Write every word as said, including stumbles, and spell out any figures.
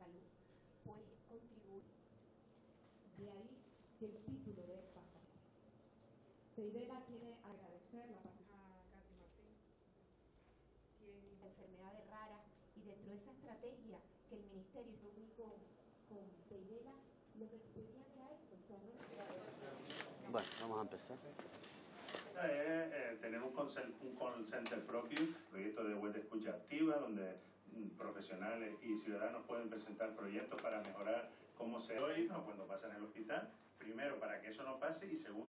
salud, pues contribuye. De ahí el título de esta. Peidela quiere agradecer la participación a Katy Martín, quien... enfermedades raras, y dentro de esa estrategia que el Ministerio es único con Peidela, lo que pedían era eso. O sea, no... Bueno, vamos a empezar. Eh, eh, tener un, un call center propio, proyecto de web de escucha activa, donde mm, profesionales y ciudadanos pueden presentar proyectos para mejorar cómo se oye cuando pasan en el hospital. Primero, para que eso no pase, y segundo,